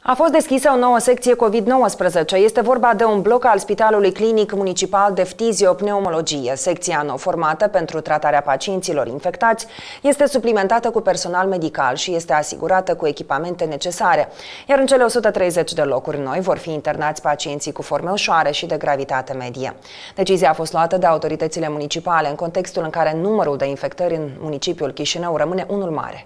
A fost deschisă o nouă secție COVID-19. Este vorba de un bloc al Spitalului Clinic Municipal de Ftiziopneumologie. Secția nou formată pentru tratarea pacienților infectați este suplimentată cu personal medical și este asigurată cu echipamente necesare. Iar în cele 130 de locuri noi vor fi internați pacienții cu forme ușoare și de gravitate medie. Decizia a fost luată de autoritățile municipale în contextul în care numărul de infectări în municipiul Chișinău rămâne unul mare.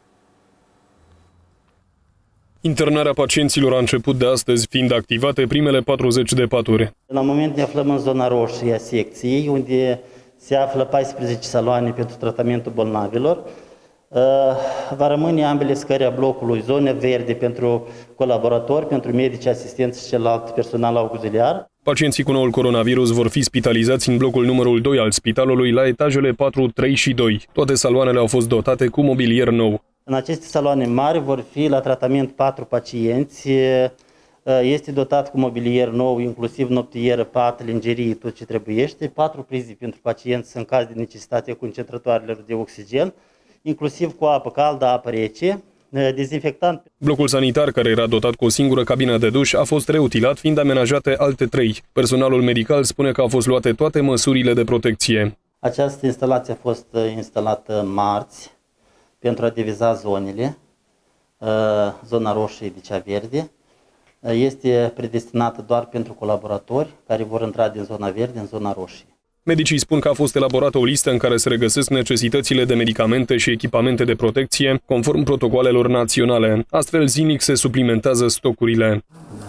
Internarea pacienților a început de astăzi, fiind activate primele 40 de paturi. La moment ne aflăm în zona roșie a secției, unde se află 14 saloane pentru tratamentul bolnavilor. Va rămâne ambele scări a blocului zone verde pentru colaboratori, pentru medici, asistenți și celălalt personal auxiliar. Pacienții cu noul coronavirus vor fi spitalizați în blocul numărul 2 al spitalului, la etajele 4, 3 și 2. Toate saloanele au fost dotate cu mobilier nou. În aceste saloane mari vor fi la tratament 4 pacienți. Este dotat cu mobilier nou, inclusiv noptieră, pat, lingerie, tot ce trebuiește. 4 prize pentru pacienți în caz de necesitate concentratoarelor de oxigen, inclusiv cu apă caldă, apă rece, dezinfectant. Blocul sanitar, care era dotat cu o singură cabină de duș, a fost reutilat, fiind amenajate alte 3. Personalul medical spune că au fost luate toate măsurile de protecție. Această instalație a fost instalată marți pentru a diviza zonele, zona roșie de cea verde. Este predestinată doar pentru colaboratori care vor intra din zona verde în zona roșie. Medicii spun că a fost elaborată o listă în care se regăsesc necesitățile de medicamente și echipamente de protecție, conform protocoalelor naționale. Astfel, zilnic se suplimentează stocurile.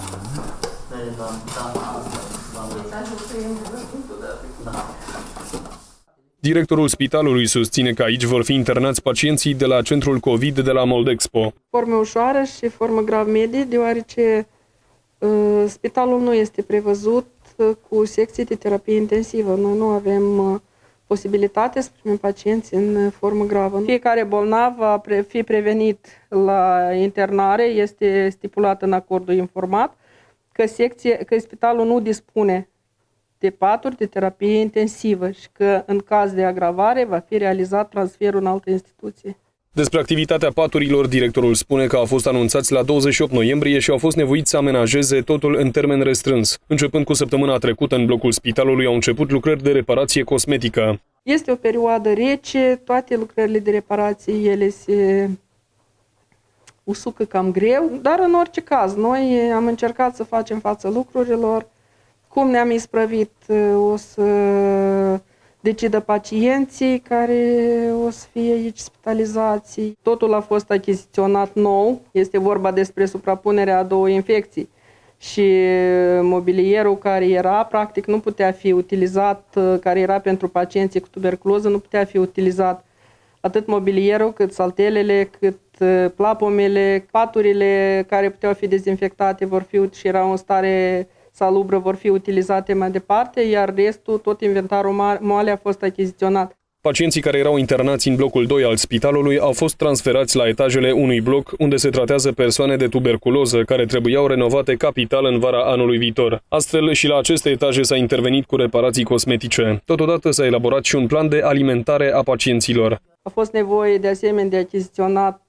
Directorul spitalului susține că aici vor fi internați pacienții de la centrul COVID de la Moldexpo. Formă ușoară și formă grav medie, deoarece spitalul nu este prevăzut cu secții de terapie intensivă. Noi nu avem posibilitate să primim pacienți în formă gravă. Fiecare bolnav va fi prevenit la internare, este stipulat în acordul informat că spitalul nu dispune de paturi de terapie intensivă și că în caz de agravare va fi realizat transferul în altă instituție. Despre activitatea paturilor, directorul spune că au fost anunțați la 28 noiembrie și au fost nevoiți să amenajeze totul în termen restrâns. Începând cu săptămâna trecută, în blocul spitalului au început lucrări de reparație cosmetică. Este o perioadă rece, toate lucrările de reparație, ele se usucă cam greu, dar în orice caz, noi am încercat să facem față lucrurilor. Cum ne-am isprăvit, o să decidă pacienții care o să fie aici spitalizați. Totul a fost achiziționat nou, este vorba despre suprapunerea a 2 infecții. Și mobilierul care era, practic, nu putea fi utilizat, care era pentru pacienții cu tuberculoză, nu putea fi utilizat atât mobilierul, cât saltelele, cât plapumele, paturile care puteau fi dezinfectate vor fi și erau în stare salubră vor fi utilizate mai departe, iar restul, tot inventarul moale a fost achiziționat. Pacienții care erau internați în blocul 2 al spitalului au fost transferați la etajele unui bloc unde se tratează persoane de tuberculoză care trebuiau renovate capital în vara anului viitor. Astfel, și la aceste etaje s-a intervenit cu reparații cosmetice. Totodată s-a elaborat și un plan de alimentare a pacienților. A fost nevoie de asemenea de achiziționat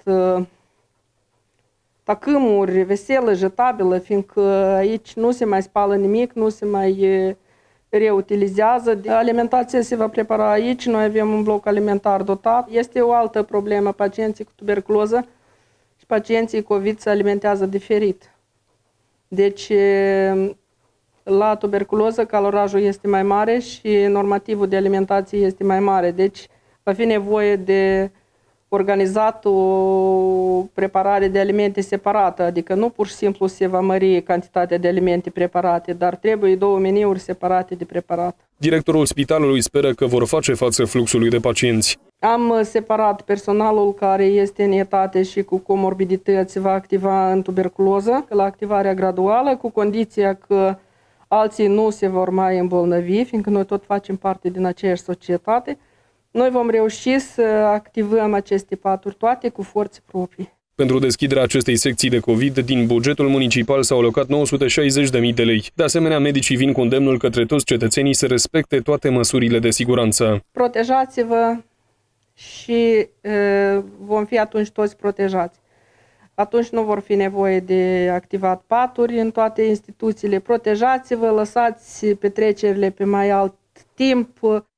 tacâmuri, veselă, jetabilă, fiindcă aici nu se mai spală nimic, nu se mai reutilizează. Alimentația se va prepara aici, noi avem un bloc alimentar dotat. Este o altă problemă, pacienții cu tuberculoză și pacienții COVID se alimentează diferit. Deci, la tuberculoză calorajul este mai mare și normativul de alimentație este mai mare. Deci, va fi nevoie de organizat o preparare de alimente separată, adică nu pur și simplu se va mări cantitatea de alimente preparate, dar trebuie 2 meniuri separate de preparat. Directorul spitalului speră că vor face față fluxului de pacienți. Am separat personalul care este în etate și cu comorbidități va activa în tuberculoză, la activarea graduală, cu condiția că alții nu se vor mai îmbolnăvi, fiindcă noi tot facem parte din aceeași societate. Noi vom reuși să activăm aceste paturi toate cu forțe proprii. Pentru deschiderea acestei secții de COVID, din bugetul municipal s-au alocat 960.000 de lei. De asemenea, medicii vin cu îndemnul către toți cetățenii să respecte toate măsurile de siguranță. Protejați-vă și vom fi atunci toți protejați. atunci nu vor fi nevoie de activat paturi în toate instituțiile. Protejați-vă, lăsați petrecerile pe mai alt timp.